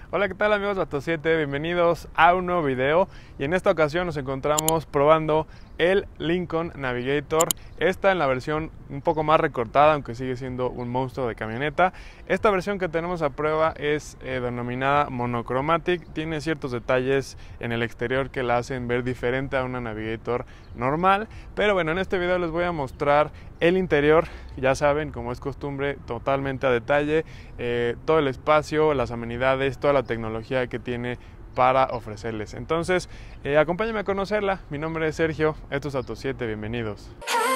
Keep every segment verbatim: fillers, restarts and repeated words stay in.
Hola, ¿qué tal amigos de Auto siete? Bienvenidos a un nuevo video y en esta ocasión nos encontramos probando el Lincoln Navigator. Esta en la versión un poco más recortada, aunque sigue siendo un monstruo de camioneta. Esta versión que tenemos a prueba es eh, denominada Monochromatic. Tiene ciertos detalles en el exterior que la hacen ver diferente a una Navigator normal. Pero bueno, en este video les voy a mostrar el interior. Ya saben, como es costumbre, totalmente a detalle. Eh, todo el espacio, las amenidades, toda la tecnología que tiene para ofrecerles. Entonces, eh, acompáñenme a conocerla. Mi nombre es Sergio, esto es Auto siete, bienvenidos.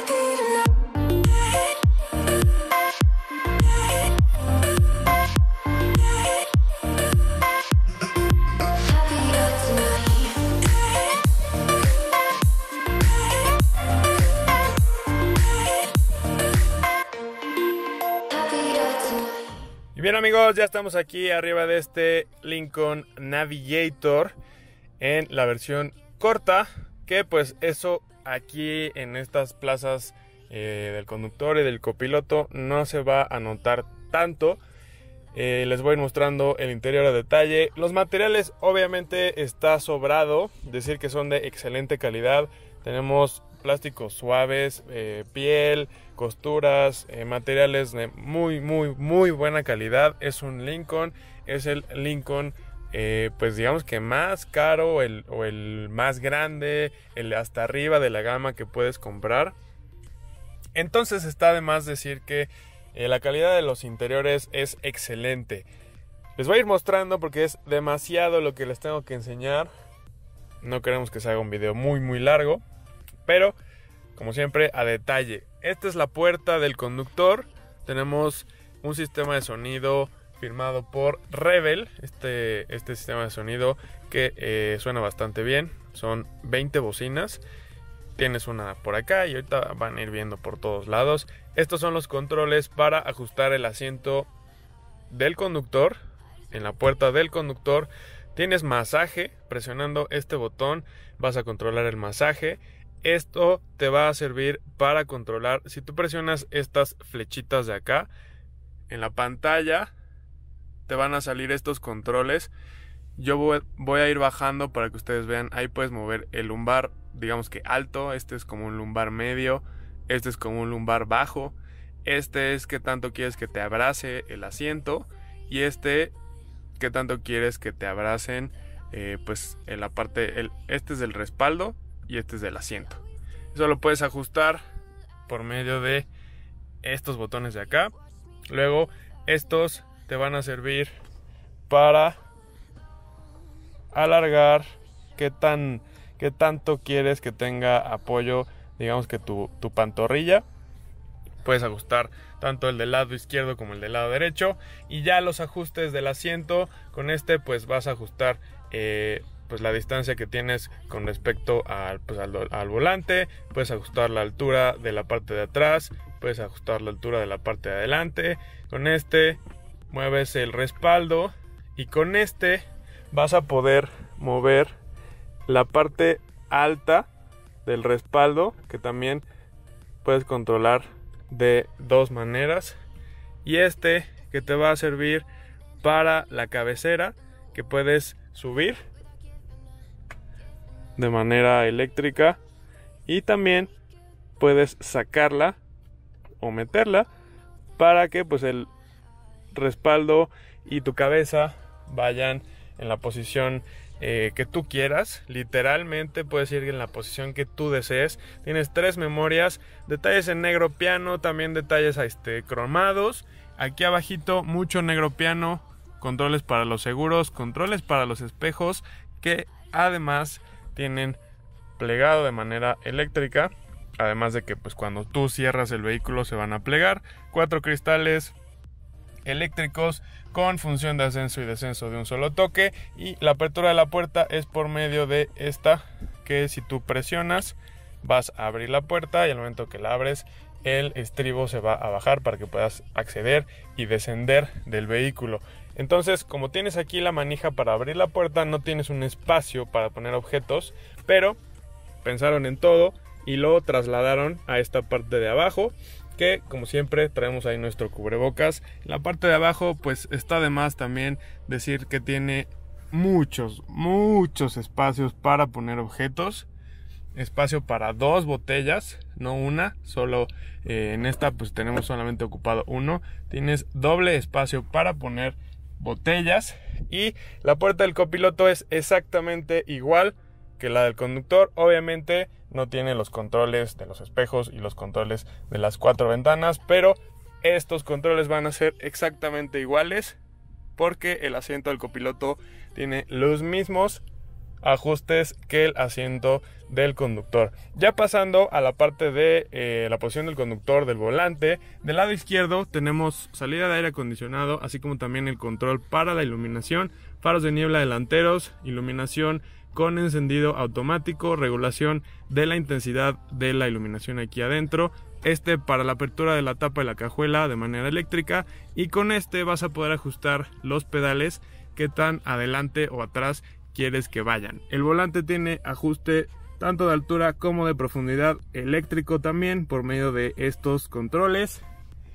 Bien amigos, ya estamos aquí arriba de este Lincoln Navigator en la versión corta, que pues eso aquí en estas plazas eh, del conductor y del copiloto no se va a notar tanto. Eh, les voy a ir mostrando el interior a detalle. Los materiales obviamente está sobrado, decir que son de excelente calidad. Tenemos plásticos suaves, eh, piel, costuras, eh, materiales de muy muy muy buena calidad. Es un Lincoln, es el Lincoln eh, pues digamos que más caro el, o el más grande, el hasta arriba de la gama que puedes comprar. Entonces está de más decir que eh, la calidad de los interiores es excelente. Les voy a ir mostrando porque es demasiado lo que les tengo que enseñar. No queremos que se haga un video muy muy largo, pero como siempre a detalle. Esta es la puerta del conductor. Tenemos un sistema de sonido firmado por Rebel. Este, este sistema de sonido que eh, suena bastante bien. Son veinte bocinas. Tienes una por acá y ahorita van a ir viendo por todos lados. Estos son los controles para ajustar el asiento del conductor. En la puerta del conductor tienes masaje. Presionando este botón vas a controlar el masaje. Esto te va a servir para controlar, si tú presionas estas flechitas de acá, en la pantalla te van a salir estos controles. Yo voy, voy a ir bajando para que ustedes vean, ahí puedes mover el lumbar, digamos que alto, este es como un lumbar medio, este es como un lumbar bajo, este es que tanto quieres que te abrace el asiento y este que tanto quieres que te abracen eh, pues en la parte, el, este es del respaldo y este es del asiento. Eso lo puedes ajustar por medio de estos botones de acá. Luego estos te van a servir para alargar qué tan qué tanto quieres que tenga apoyo, digamos que tu, tu pantorrilla. Puedes ajustar tanto el del lado izquierdo como el del lado derecho. Y ya los ajustes del asiento, con este pues vas a ajustar eh, pues la distancia que tienes con respecto al, pues al, al volante. Puedes ajustar la altura de la parte de atrás, puedes ajustar la altura de la parte de adelante. Con este mueves el respaldo y con este vas a poder mover la parte alta del respaldo, que también puedes controlar de dos maneras. Y este que te va a servir para la cabecera, que puedes subir de manera eléctrica y también puedes sacarla o meterla para que pues el respaldo y tu cabeza vayan en la posición eh, que tú quieras. Literalmente puedes ir en la posición que tú desees. Tienes tres memorias, detalles en negro piano, también detalles este, cromados. Aquí abajito mucho negro piano, controles para los seguros, controles para los espejos, que además tienen plegado de manera eléctrica, además de que pues cuando tú cierras el vehículo se van a plegar. Cuatro cristales eléctricos con función de ascenso y descenso de un solo toque, y la apertura de la puerta es por medio de esta, que si tú presionas vas a abrir la puerta y al momento que la abres el estribo se va a bajar para que puedas acceder y descender del vehículo. Entonces, como tienes aquí la manija para abrir la puerta, no tienes un espacio para poner objetos, pero pensaron en todo y lo trasladaron a esta parte de abajo, que que como siempre traemos ahí nuestro cubrebocas. En la parte de abajo pues está de más también decir que tiene muchos, muchos espacios para poner objetos. Espacio para dos botellas, no una, solo eh, en esta pues tenemos solamente ocupado uno. Tienes doble espacio para poner botellas y la puerta del copiloto es exactamente igual que la del conductor. Obviamente no tiene los controles de los espejos y los controles de las cuatro ventanas, pero estos controles van a ser exactamente iguales porque el asiento del copiloto tiene los mismos ajustes que el asiento del conductor. Ya pasando a la parte de eh, la posición del conductor, del volante, del lado izquierdo tenemos salida de aire acondicionado, así como también el control para la iluminación, faros de niebla delanteros, iluminación con encendido automático, regulación de la intensidad de la iluminación aquí adentro, este para la apertura de la tapa de la cajuela de manera eléctrica, y con este vas a poder ajustar los pedales que tan adelante o atrás quieres que vayan. El volante tiene ajuste tanto de altura como de profundidad eléctrico también por medio de estos controles.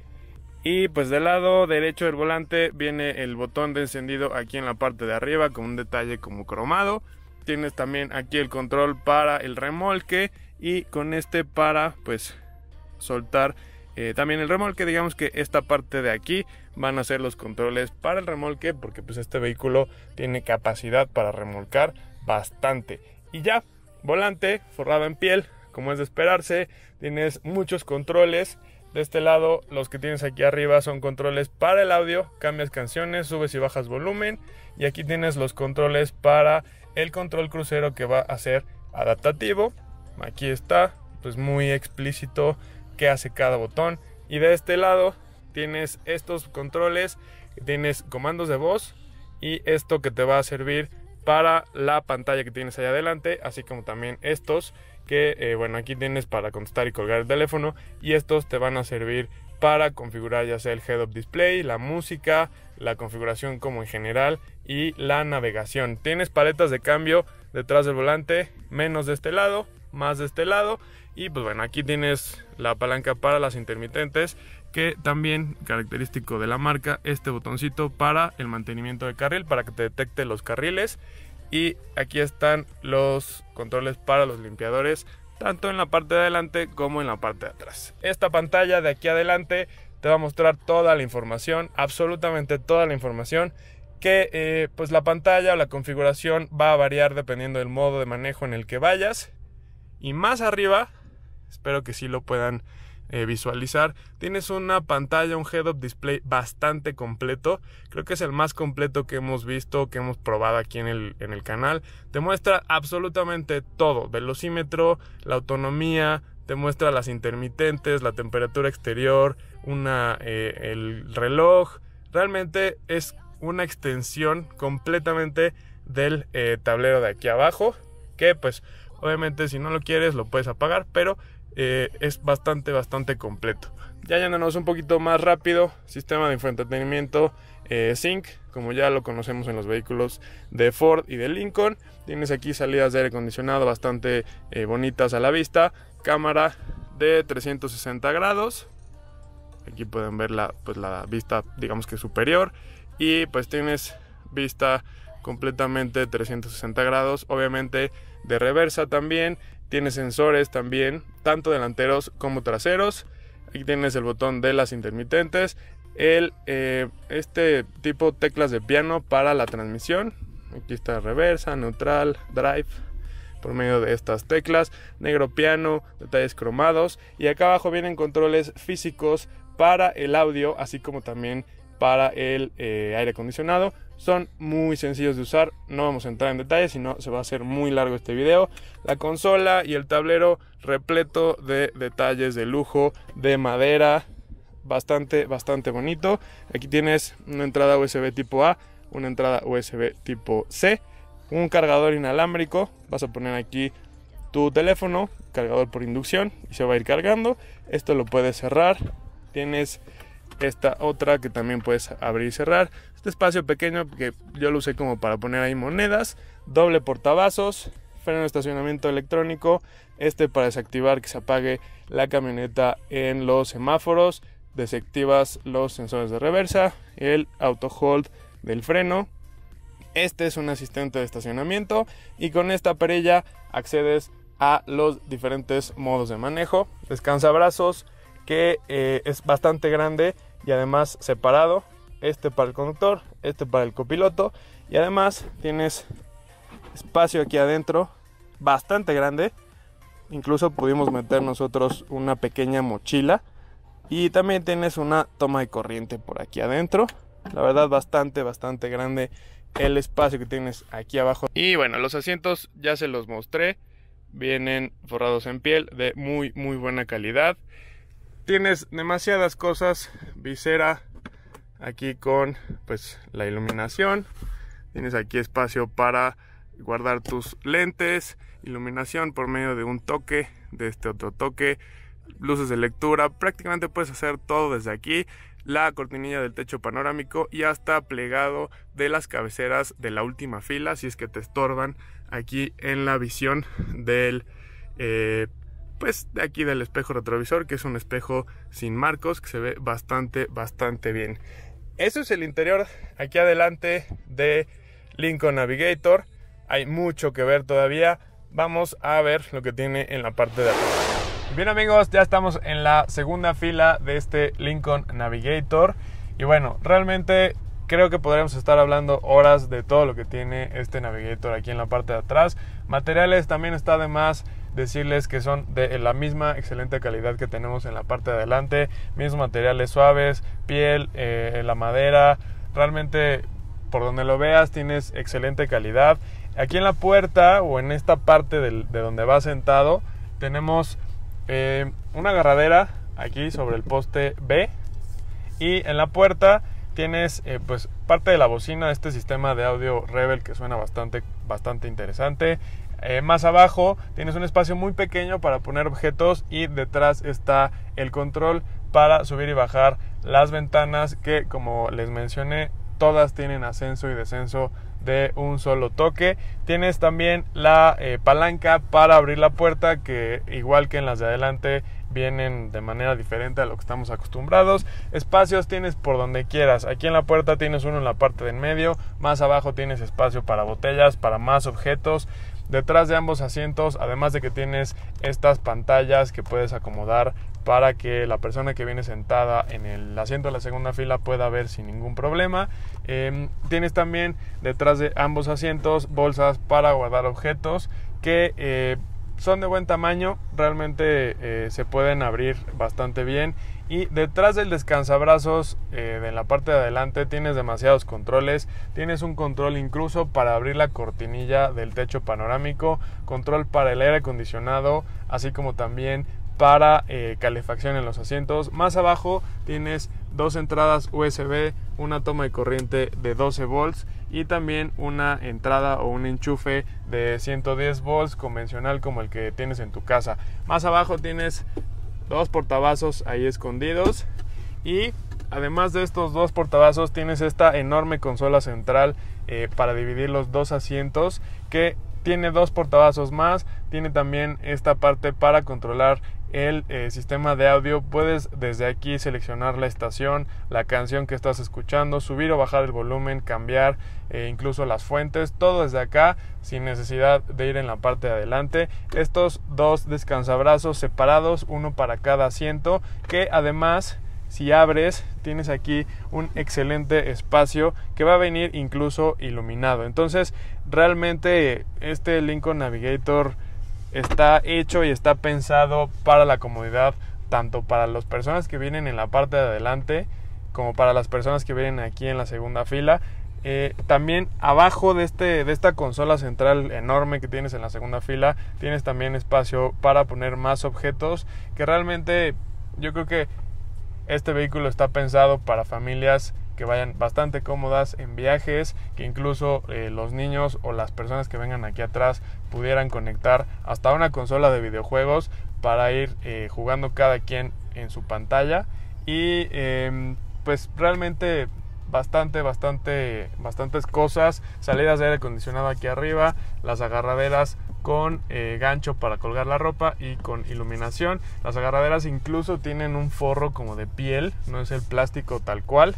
Y pues del lado derecho del volante viene el botón de encendido aquí en la parte de arriba con un detalle como cromado. Tienes también aquí el control para el remolque y con este para pues soltar eh, también el remolque. Digamos que esta parte de aquí van a ser los controles para el remolque porque pues este vehículo tiene capacidad para remolcar bastante. Y ya, volante forrado en piel, como es de esperarse. Tienes muchos controles. De este lado los que tienes aquí arriba son controles para el audio, cambias canciones, subes y bajas volumen, y aquí tienes los controles para el control crucero que va a ser adaptativo. Aquí está pues muy explícito qué hace cada botón. Y de este lado tienes estos controles, tienes comandos de voz y esto que te va a servir para la pantalla que tienes ahí adelante, así como también estos que eh, bueno, aquí tienes para contestar y colgar el teléfono, y estos te van a servir para configurar ya sea el head-up display, la música, la configuración como en general y la navegación. Tienes paletas de cambio detrás del volante, menos de este lado, más de este lado, y pues bueno, aquí tienes la palanca para las intermitentes, que también característico de la marca, este botoncito para el mantenimiento de carril, para que te detecte los carriles. Y aquí están los controles para los limpiadores, tanto en la parte de adelante como en la parte de atrás. Esta pantalla de aquí adelante te va a mostrar toda la información, absolutamente toda la información, que eh, pues la pantalla o la configuración va a variar dependiendo del modo de manejo en el que vayas. Y más arriba, espero que sí lo puedan Eh, visualizar, tienes una pantalla, un head-up display bastante completo. Creo que es el más completo que hemos visto, que hemos probado aquí en el, en el canal. Te muestra absolutamente todo: velocímetro, la autonomía, te muestra las intermitentes, la temperatura exterior, una, eh, el reloj. Realmente es una extensión completamente del eh, tablero de aquí abajo, que pues obviamente si no lo quieres lo puedes apagar, pero Eh, es bastante bastante completo. Ya yéndonos un poquito más rápido, sistema de infoentretenimiento eh, Sync, como ya lo conocemos en los vehículos de Ford y de Lincoln. Tienes aquí salidas de aire acondicionado bastante eh, bonitas a la vista, cámara de trescientos sesenta grados, aquí pueden ver la, pues la vista digamos que superior, y pues tienes vista completamente trescientos sesenta grados, obviamente de reversa también. Tienes sensores también, tanto delanteros como traseros. Aquí tienes el botón de las intermitentes, el, eh, este tipo teclas de piano para la transmisión. Aquí está reversa, neutral, drive, por medio de estas teclas. Negro piano, detalles cromados. Y acá abajo vienen controles físicos para el audio, así como también para el eh, aire acondicionado. Son muy sencillos de usar, no vamos a entrar en detalles, sino se va a hacer muy largo este video. La consola y el tablero repleto de detalles de lujo, de madera, bastante, bastante bonito. Aquí tienes una entrada U S B tipo A, una entrada U S B tipo C, un cargador inalámbrico. Vas a poner aquí tu teléfono, cargador por inducción, y se va a ir cargando. Esto lo puedes cerrar. Tienes esta otra que también puedes abrir y cerrar. Este espacio pequeño que yo lo usé como para poner ahí monedas. Doble portavasos, freno de estacionamiento electrónico, este para desactivar que se apague la camioneta en los semáforos, desactivas los sensores de reversa, el auto hold del freno. Este es un asistente de estacionamiento y con esta perilla accedes a los diferentes modos de manejo. Descansabrazos que eh, es bastante grande y además separado, este para el conductor, este para el copiloto, y además tienes espacio aquí adentro bastante grande, incluso pudimos meter nosotros una pequeña mochila, y también tienes una toma de corriente por aquí adentro. La verdad bastante bastante grande el espacio que tienes aquí abajo. Y bueno, los asientos ya se los mostré, vienen forrados en piel de muy muy buena calidad. Tienes demasiadas cosas, visera aquí con pues la iluminación, tienes aquí espacio para guardar tus lentes, iluminación por medio de un toque, de este otro toque, luces de lectura, prácticamente puedes hacer todo desde aquí. La cortinilla del techo panorámico y hasta plegado de las cabeceras de la última fila si es que te estorban aquí en la visión del eh, pues de aquí del espejo retrovisor, que es un espejo sin marcos que se ve bastante bastante bien. Eso es el interior aquí adelante de Lincoln Navigator. Hay mucho que ver todavía. Vamos a ver lo que tiene en la parte de atrás. Bien amigos, ya estamos en la segunda fila de este Lincoln Navigator y bueno, realmente creo que podríamos estar hablando horas de todo lo que tiene este Navigator aquí en la parte de atrás. Materiales, también está de más decirles que son de la misma excelente calidad que tenemos en la parte de adelante, mismos materiales suaves, piel, eh, la madera, realmente por donde lo veas tienes excelente calidad. Aquí en la puerta o en esta parte del, de donde va sentado tenemos Eh, una agarradera aquí sobre el poste B, y en la puerta tienes eh, pues parte de la bocina de este sistema de audio Rebel que suena bastante, bastante interesante. Eh, más abajo tienes un espacio muy pequeño para poner objetos y detrás está el control para subir y bajar las ventanas que, como les mencioné, todas tienen ascenso y descenso de un solo toque. Tienes también la eh, palanca para abrir la puerta, que igual que en las de adelante vienen de manera diferente a lo que estamos acostumbrados. Espacios tienes por donde quieras. Aquí en la puerta tienes uno en la parte de en medio, más abajo tienes espacio para botellas, para más objetos. Detrás de ambos asientos, además de que tienes estas pantallas que puedes acomodar para que la persona que viene sentada en el asiento de la segunda fila pueda ver sin ningún problema. Eh, tienes también detrás de ambos asientos bolsas para guardar objetos que eh, son de buen tamaño, realmente eh, se pueden abrir bastante bien. Y detrás del descansabrazos eh, de la parte de adelante tienes demasiados controles. Tienes un control incluso para abrir la cortinilla del techo panorámico, control para el aire acondicionado, así como también para eh, calefacción en los asientos. Más abajo tienes dos entradas U S B, una toma de corriente de doce volts y también una entrada o un enchufe de ciento diez volts convencional como el que tienes en tu casa. Más abajo tienes dos portavasos ahí escondidos, y además de estos dos portavasos tienes esta enorme consola central eh, para dividir los dos asientos, que tiene dos portavasos más. Tiene también esta parte para controlar el eh, sistema de audio. Puedes desde aquí seleccionar la estación, la canción que estás escuchando, subir o bajar el volumen, cambiar eh, incluso las fuentes, todo desde acá sin necesidad de ir en la parte de adelante. Estos dos descansabrazos separados, uno para cada asiento, que además, si abres, tienes aquí un excelente espacio que va a venir incluso iluminado. Entonces realmente este Lincoln Navigator está hecho y está pensado para la comodidad, tanto para las personas que vienen en la parte de adelante como para las personas que vienen aquí en la segunda fila. Eh, también abajo de, este, de esta consola central enorme que tienes en la segunda fila, tienes también espacio para poner más objetos, que realmente yo creo que este vehículo está pensado para familias que vayan bastante cómodas en viajes, que incluso eh, los niños o las personas que vengan aquí atrás pudieran conectar hasta una consola de videojuegos para ir eh, jugando cada quien en su pantalla. Y eh, pues realmente bastante, bastante, bastantes cosas. Salidas de aire acondicionado aquí arriba, las agarraderas con eh, gancho para colgar la ropa y con iluminación. Las agarraderas incluso tienen un forro como de piel, no es el plástico tal cual.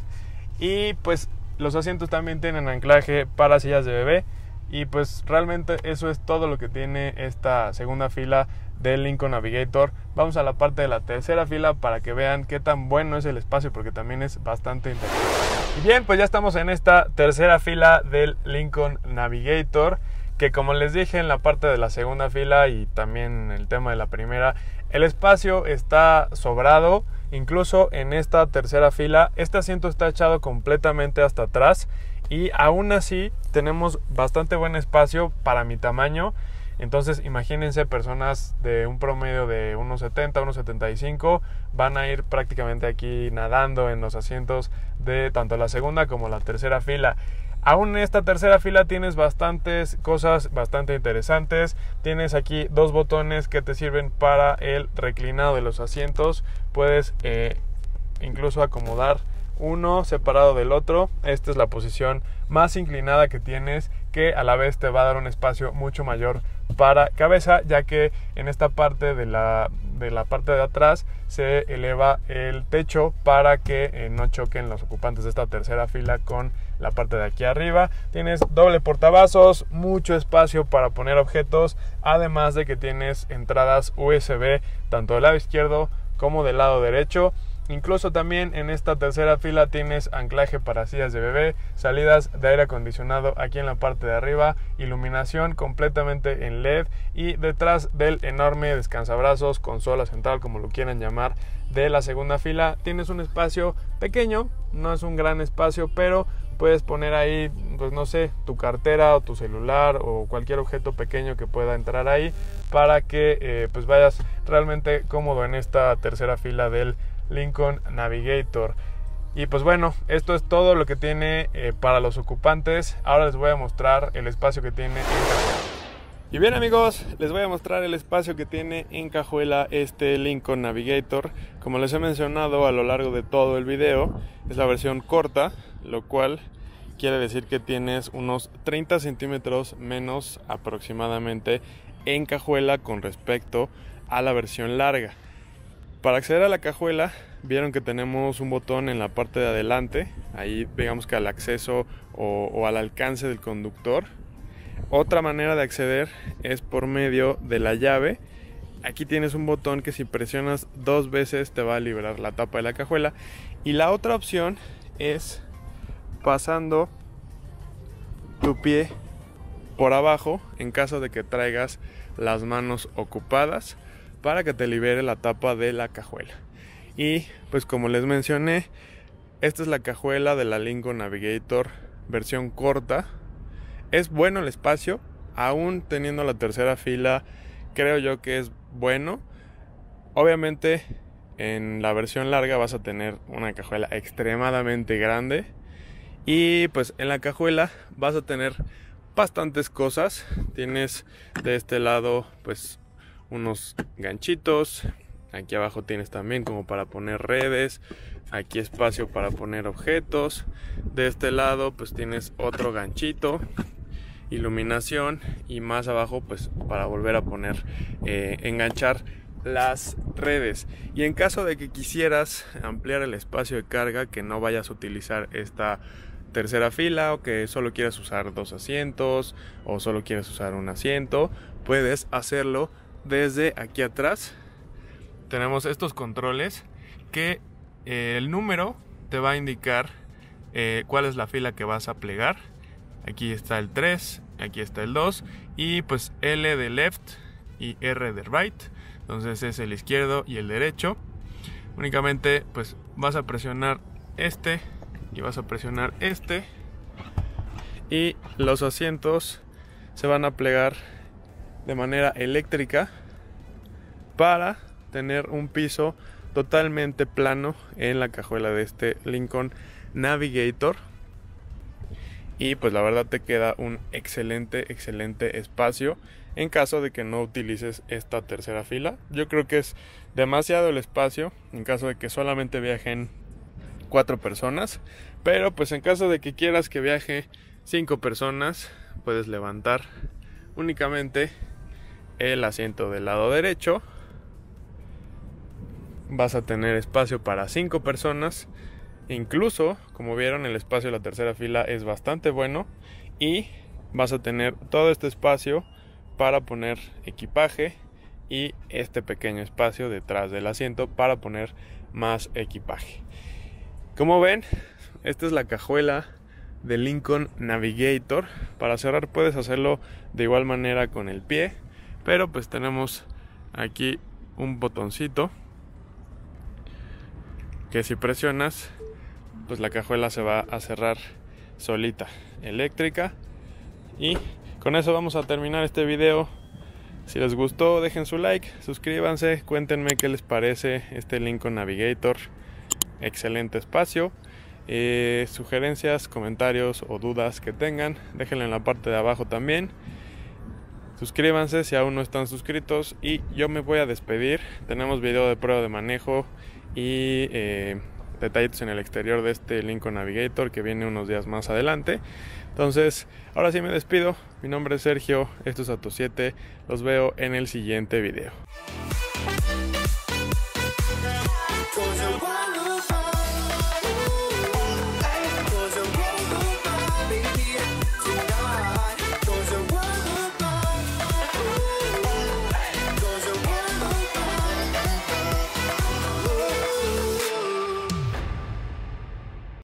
Y pues los asientos también tienen anclaje para sillas de bebé. Y pues realmente eso es todo lo que tiene esta segunda fila del Lincoln Navigator. Vamos a la parte de la tercera fila para que vean qué tan bueno es el espacio, porque también es bastante interesante. Y bien, pues ya estamos en esta tercera fila del Lincoln Navigator, que como les dije en la parte de la segunda fila y también en el tema de la primera, el espacio está sobrado. Incluso en esta tercera fila este asiento está echado completamente hasta atrás y aún así tenemos bastante buen espacio para mi tamaño. Entonces imagínense, personas de un promedio de uno setenta, uno setenta y cinco van a ir prácticamente aquí nadando en los asientos de tanto la segunda como la tercera fila. Aún en esta tercera fila tienes bastantes cosas bastante interesantes. Tienes aquí dos botones que te sirven para el reclinado de los asientos. Puedes eh, incluso acomodar uno separado del otro. Esta es la posición más inclinada que tienes, que a la vez te va a dar un espacio mucho mayor para cabeza, ya que en esta parte de la, de la parte de atrás se eleva el techo para que eh, no choquen los ocupantes de esta tercera fila con la parte de aquí arriba. Tienes doble portavasos, mucho espacio para poner objetos, además de que tienes entradas U S B tanto del lado izquierdo como del lado derecho. Incluso también en esta tercera fila tienes anclaje para sillas de bebé, salidas de aire acondicionado aquí en la parte de arriba, iluminación completamente en L E D y detrás del enorme descansabrazos, consola central, como lo quieran llamar, de la segunda fila tienes un espacio pequeño, no es un gran espacio, pero puedes poner ahí, pues no sé, tu cartera o tu celular o cualquier objeto pequeño que pueda entrar ahí para que eh, pues vayas realmente cómodo en esta tercera fila del Lincoln Navigator. Y pues bueno, esto es todo lo que tiene eh, para los ocupantes. Ahora les voy a mostrar el espacio que tiene en cajuela. Y bien amigos, les voy a mostrar el espacio que tiene en cajuela este Lincoln Navigator. Como les he mencionado a lo largo de todo el video, es la versión corta, lo cual quiere decir que tienes unos treinta centímetros menos aproximadamente en cajuela con respecto a la versión larga. Para acceder a la cajuela, vieron que tenemos un botón en la parte de adelante, ahí digamos que al acceso o, o al alcance del conductor. Otra manera de acceder es por medio de la llave. Aquí tienes un botón que si presionas dos veces te va a liberar la tapa de la cajuela. Y la otra opción es pasando tu pie por abajo en caso de que traigas las manos ocupadas, para que te libere la tapa de la cajuela. Y pues como les mencioné, esta es la cajuela de la Lincoln Navigator versión corta. Es bueno el espacio, aún teniendo la tercera fila, creo yo que es bueno. Obviamente en la versión larga vas a tener una cajuela extremadamente grande y pues en la cajuela vas a tener bastantes cosas. Tienes de este lado pues unos ganchitos, aquí abajo tienes también como para poner redes, aquí espacio para poner objetos, de este lado pues tienes otro ganchito, iluminación y más abajo pues para volver a poner, eh, enganchar las redes. Y en caso de que quisieras ampliar el espacio de carga, que no vayas a utilizar esta tercera fila o que solo quieras usar dos asientos o solo quieres usar un asiento, puedes hacerlo desde aquí atrás. Tenemos estos controles que eh, el número te va a indicar eh, cuál es la fila que vas a plegar. Aquí está el tres, aquí está el dos y pues L de left y R de right. Entonces es el izquierdo y el derecho. Únicamente pues vas a presionar este y vas a presionar este y los asientos se van a plegar de manera eléctrica para tener un piso totalmente plano en la cajuela de este Lincoln Navigator. Y pues la verdad te queda un excelente excelente espacio en caso de que no utilices esta tercera fila. Yo creo que es demasiado el espacio en caso de que solamente viajen cuatro personas, pero pues en caso de que quieras que viaje cinco personas, puedes levantar únicamente el asiento del lado derecho. Vas a tener espacio para cinco personas. Incluso, como vieron, el espacio de la tercera fila es bastante bueno. Y vas a tener todo este espacio para poner equipaje y este pequeño espacio detrás del asiento para poner más equipaje. Como ven, esta es la cajuela del Lincoln Navigator. Para cerrar puedes hacerlo de igual manera con el pie, pero pues tenemos aquí un botoncito que si presionas, pues la cajuela se va a cerrar solita, eléctrica. Y con eso vamos a terminar este video. Si les gustó, dejen su like, suscríbanse, cuéntenme qué les parece este Lincoln Navigator. Excelente espacio. Eh, sugerencias, comentarios o dudas que tengan, déjenlo en la parte de abajo también. Suscríbanse si aún no están suscritos. Y yo me voy a despedir. Tenemos video de prueba de manejo y eh, detallitos en el exterior de este Lincoln Navigator que viene unos días más adelante. Entonces, ahora sí me despido. Mi nombre es Sergio, esto es Auto siete. Los veo en el siguiente video.